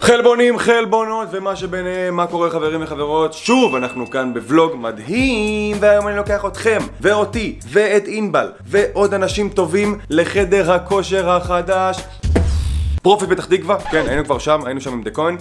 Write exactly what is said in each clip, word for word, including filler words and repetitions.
חלבונים, חלבונות ומה שביניהם, מה קורה חברים וחברות? שוב אנחנו כאן בוולוג מדהים, והיום אני לוקח אתכם ואותי ואת אינבל ועוד אנשים טובים לחדר הכושר החדש פרופיט פתח תקווה. כן, היינו כבר שם, היינו שם עם דה כהן.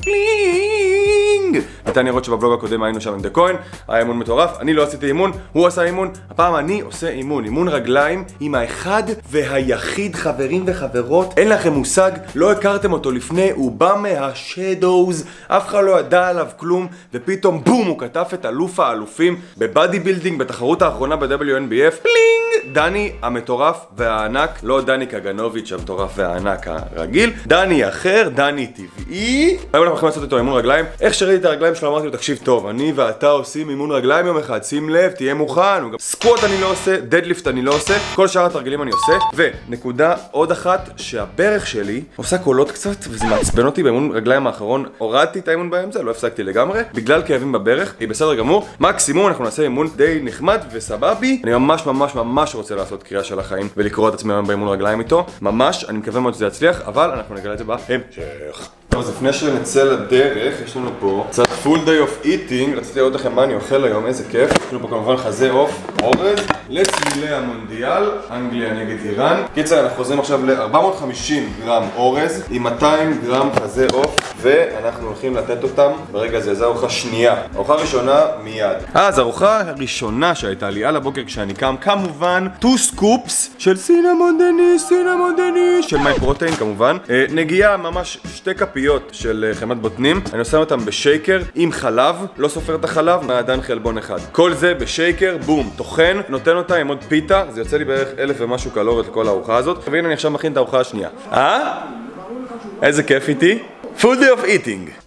פלינג! ניתן לראות שבבלוג הקודם היינו שם עם דה כהן, היה אימון מטורף, אני לא עשיתי אימון, הוא עשה אימון, הפעם אני עושה אימון, אימון רגליים עם האחד והיחיד חברים וחברות, אין לכם מושג, לא הכרתם אותו לפני, הוא בא מהשדוז, אף אחד לא ידע עליו כלום, ופתאום בום, הוא כתב את אלוף האלופים בבאדי בילדינג בתחרות האחרונה ב-דאבליו אן בי אף. פלינג! דני המטורף והענק, לא דני קגנוביץ' המטורף והענק הרגיל, דני אחר, דני טבעי. היום אנחנו הולכים לעשות איתו אימון רגליים. איך שראיתי את הרגליים שלו אמרתי לו, תקשיב טוב, אני ואתה עושים אימון רגליים יום אחד, שים לב, תהיה מוכן. סקווט אני לא עושה, דדליפט אני לא עושה, כל שאר התרגילים אני עושה. ונקודה עוד אחת, שהברך שלי עושה קולות קצת וזה מעצבן אותי. באימון רגליים האחרון הורדתי את האימון באמצע, לא הפסקתי לגמרי בגלל כאבים בברך, היא בסדר גמור. מקסימום אנחנו נעשה אימון די נחמד וסבבי. אני ממש ממש ממש רוצה לעשות קריאה של החיים ולקרוא את עצמי באימון רגליים איתו, ממש. אני מקווה מאוד שזה יצליח, אבל אנחנו נגלה את זה בהמשך. טוב, אז לפני שנצא לדרך, יש לנו פה קצת full day of eating. רציתי לראות לכם מה אני אוכל היום, איזה כיף. יש לנו פה כמובן חזה עוף, אורז, לצלילי המונדיאל, אנגליה נגד איראן. קיצר, אנחנו חוזרים עכשיו ל-ארבע מאות וחמישים גרם אורז עם מאתיים גרם חזה עוף, ואנחנו הולכים לתת אותם ברגע הזה. זו ארוחה שנייה. ארוחה ראשונה מיד. אז הארוחה הראשונה שהייתה לי על הבוקר כשאני קם, כמובן, two scoops של סינמון דניש, סינמון דניש, של מי פרוטאין כמובן. אה, נגיעה ממש שתי כפיות של חמת בוטנים, אני עושה אותם בשייקר עם חלב, לא סופר את החלב, מעדן חלבון אחד. כל זה בשייקר, בום, טוחן, נותן אותה עם עוד פיתה, זה יוצא לי בערך אלף ומשהו קלוריות לכל הארוחה הזאת. והנה אני עכשיו מכין את הארוחה השנייה. אה? איזה כיף איתי? Full day of eating.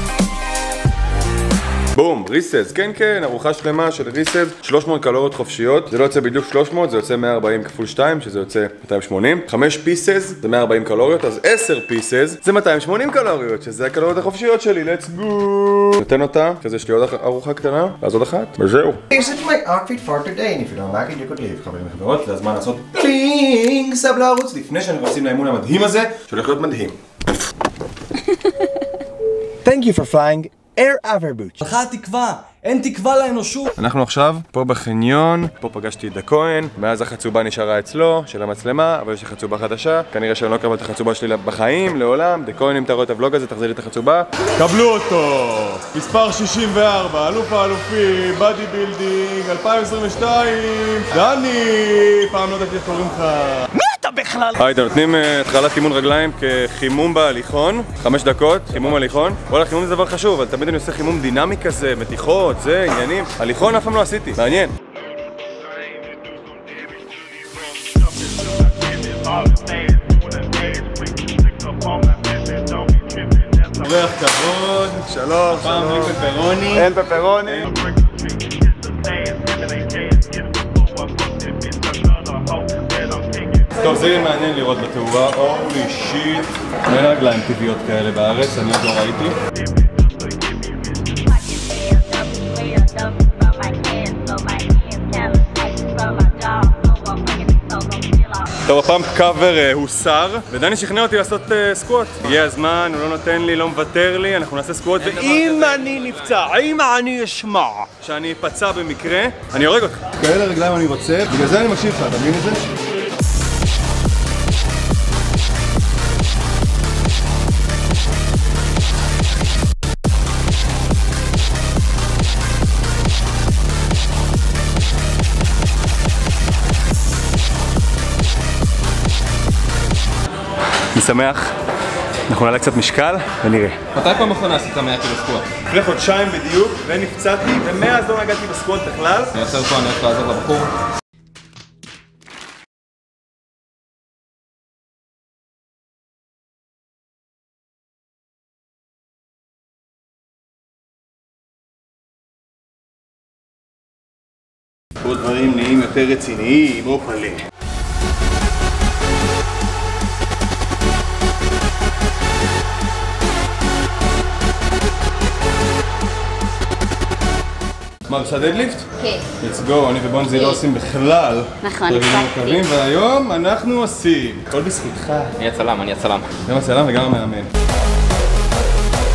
בום, ריסז, כן כן, ארוחה שלמה של ריסז, שלוש מאות קלוריות חופשיות, זה לא יוצא בדיוק שלוש מאות, זה יוצא מאה וארבעים כפול שתיים, שזה יוצא מאתיים ושמונים, חמש פיסז, זה מאה וארבעים קלוריות, אז עשר פיסז, זה מאתיים ושמונים קלוריות, שזה הקלוריות החופשיות שלי, let's go! נותן אותה, כזה יש לי עוד ארוחה קטנה, ואז עוד אחת, וזהו. This is my outfit for today, and if you don't like it, you could leave. חברים וחברות, זה הזמן לעשות פלינג, סב לערוץ, לפני שאנחנו עושים לאימון המדהים הזה, שהולך להיות מדהים. Thank you for flying Air Averbuch. הלכה התקווה, אין תקווה לאנושות. אנחנו עכשיו פה בחניון, פה פגשתי את דה כהן, מאז החצובה נשארה אצלו, של המצלמה, אבל יש לי חצובה חדשה, כנראה שאני לא אקבל את החצובה שלי בחיים, לעולם. דה כהן, אם אתה רואה את הוולוג הזה, תחזיר לי את החצובה. קבלו אותו! מספר שישים וארבע, אלוף האלופים, באדי בילדינג, אלפיים עשרים ושתיים, דני! פעם לא יודעת איך קוראים לך. מי אתה בכלל? היי, אתם נותנים התחלת אימון רגליים כחימום בהליכון, חמש דקות, חימום הליכון. וואלה, חימום זה דבר חשוב, אבל תמיד אני עושה חימום דינמי כזה, מתיחות, זה עניינים. הליכון אף פעם לא עשיתי, מעניין. ריח כבוד, שלום, פעם בלי פפרוני. אין פפרוני. טוב, זה יהיה מעניין לראות בתאורה. הולי שיט. אין רגליים טבעיות כאלה בארץ, אני עוד לא ראיתי. טוב, הפעם קאבר הוסר, ודני שכנע אותי לעשות סקווט. הגיע הזמן, הוא לא נותן לי, לא מוותר לי, אנחנו נעשה סקווט, ואם אני נפצע, אם אני אשמע שאני אפצע במקרה, אני הורג אותך. כאלה רגליים אני רוצה, בגלל זה אני מקשיב לך, אתה מבין את זה? אני שמח, אנחנו נעלה קצת משקל ונראה. מתי פעם אחרונה עשית מאה קילו סקווט? לפני חודשיים בדיוק, ונפצעתי, ומאז לא נגעתי בסקווט בכלל. אני עוצר פה, אני הולך לעזור לבחור. פה דברים נהיים יותר רציניים, אופלה. מה, עושה דדליפט? כן. let's go, אני ובונזי לא עושים בכלל. נכון, הפסקתי. והיום אנחנו עושים. הכל בזכותך. אני הצלם, אני הצלם. גם הצלם וגם המאמן.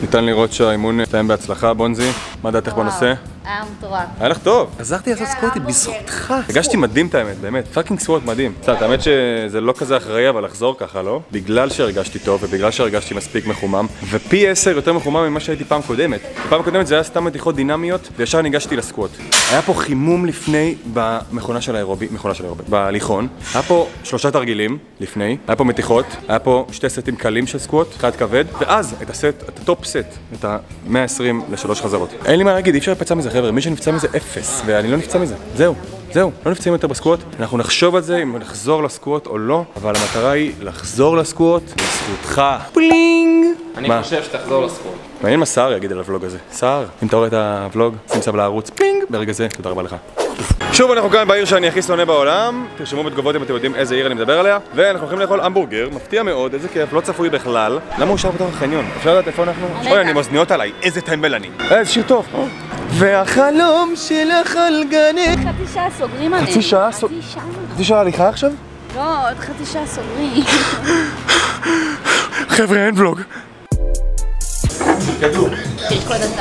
ניתן לראות שהאימון הסתיים בהצלחה, בונזי. מה דעתך בנושא? היה מטורף. היה לך טוב. עזרתי לעשות סקווטים בזכותך. הרגשתי מדהים את האמת, באמת. פאקינג סקווט מדהים. קצת, האמת שזה לא כזה אחראי, אבל לחזור ככה, לא? בגלל שהרגשתי טוב ובגלל שהרגשתי מספיק מחומם, ופי עשר יותר מחומם ממה שהייתי פעם קודמת. פעם קודמת זה היה סתם מתיחות דינמיות, וישר ניגשתי לסקווט. היה פה חימום לפני במכונה של האירובי, מכונה של האירובי, בהליכון. היה פה שלושה תרגילים לפני, היה פה מתיחות, היה פה שתי סטים קלים של סקווט, אחד כבד, ואז את הסט, את הטופ סט, את ה-מאה ועשרים לשלוש חזרות. אין לי מה להגיד, אי אפשר לפצע מזה, חבר'ה, מי שנפצע מזה אפס, ואני לא נפצע מזה. זהו, זהו, לא נפצעים יותר בסקווט. אנחנו נחשוב על זה אם נחזור לסקווט או לא, אבל המטרה היא לחזור לסקווט לזכותך. פלינג! אני מה? חושב שתחזור לסקווט. מעניין מה סער יגיד על הוולוג הזה. סער, אם אתה רואה את הוולוג, שים סאב לערוץ, פלינג! ברגע זה, תודה רבה לך. שוב אנחנו כאן בעיר שאני הכי שונא בעולם, תרשמו בתגובות אם אתם יודעים איזה עיר אני מדבר עליה, ואנחנו הולכים לאכול המבורגר, מפתיע מאוד, איזה כיף, לא צפוי בכלל. למה הוא שר בתוך החניון? אפשר לדעת איפה אנחנו? אוי, אני מוזניות עליי, איזה טמבל אני. איזה שיר טוב. והחלום שלך על גנך. חצי שעה סוגרים עליהם. חצי שעה? חצי שעה. חצי שעה הליכה עכשיו? לא, עוד חצי שעה סוגרים. חבר'ה, אין ולוג. כדור. תרקוד אתה.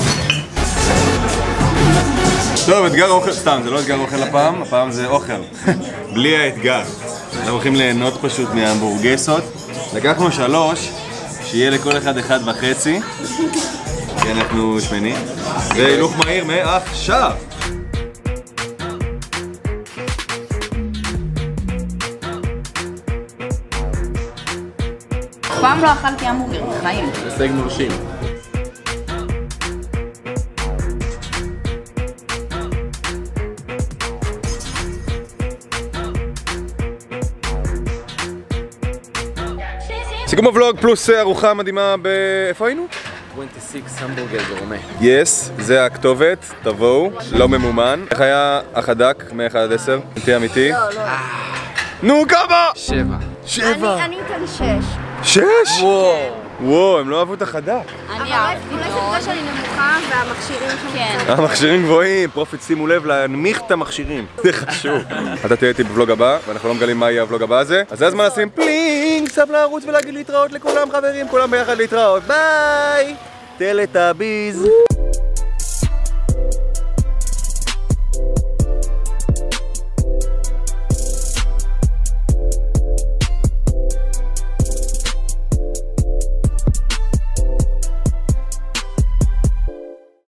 טוב, אתגר אוכל, סתם, זה לא אתגר אוכל הפעם, הפעם זה אוכל. בלי האתגר. אנחנו הולכים ליהנות פשוט מההמבורגסות. לקחנו שלוש, שיהיה לכל אחד אחד וחצי. כי אנחנו שמנים. זה הילוך מהיר מעכשיו. פעם לא אכלתי המבורגר בחיים. הישג מרשים. סיכום הוולוג פלוס ארוחה מדהימה ב... איפה היינו? עשרים ושש המבורגר גורמה. יס, זה הכתובת, תבואו, לא ממומן. איך היה החדק מ-אחד עד עשר? תהיה אמיתי? לא, לא. נו, כמה? שבע. שבע. אני אתן שש. שש? וואו. וואו, הם לא אהבו את החדק. אני אהבתי מאוד. אולי זה שאני נמוכה והמכשירים שם. כן. המכשירים גבוהים, פרופיט שימו לב להנמיך את המכשירים. זה חשוב. אתה תהיה איתי בוולוג הבא, ואנחנו לא מגלים מה יהיה הוולוג הבא הזה. אז זה הזמן לשים פלינג, סאב לערוץ ולהגיד להתראות לכולם חברים, כולם ביחד להתראות. ביי! טלטאביז.